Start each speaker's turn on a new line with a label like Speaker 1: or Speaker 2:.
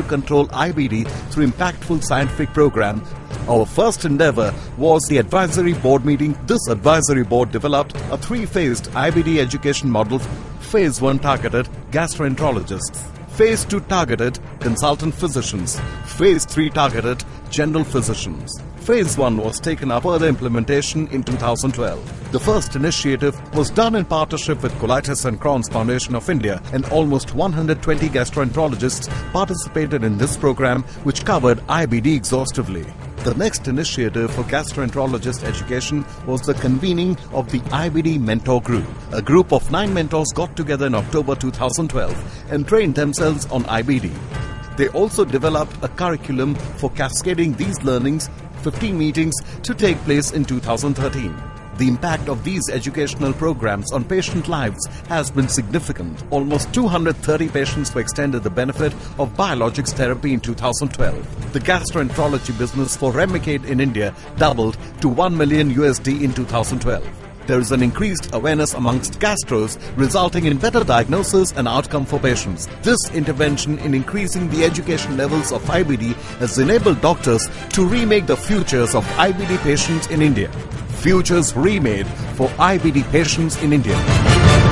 Speaker 1: control IBD through impactful scientific program. Our first endeavor was the advisory board meeting. This advisory board developed a three-phased IBD education model. Phase 1 targeted gastroenterologists. Phase 2 targeted consultant physicians. Phase 3 targeted general physicians. Phase 1 was taken up further implementation in 2012. The first initiative was done in partnership with Colitis and Crohn's Foundation of India, and almost 120 gastroenterologists participated in this program, which covered IBD exhaustively. The next initiative for gastroenterologist education was the convening of the IBD Mentor Group. A group of 9 mentors got together in October 2012 and trained themselves on IBD. They also developed a curriculum for cascading these learnings, 15 meetings to take place in 2013. The impact of these educational programs on patient lives has been significant. Almost 230 patients were extended the benefit of biologics therapy in 2012. The gastroenterology business for Remicade in India doubled to $1 million in 2012. There is an increased awareness amongst gastros, resulting in better diagnosis and outcome for patients. This intervention in increasing the education levels of IBD has enabled doctors to remake the futures of IBD patients in India. Futures remade for IBD patients in India.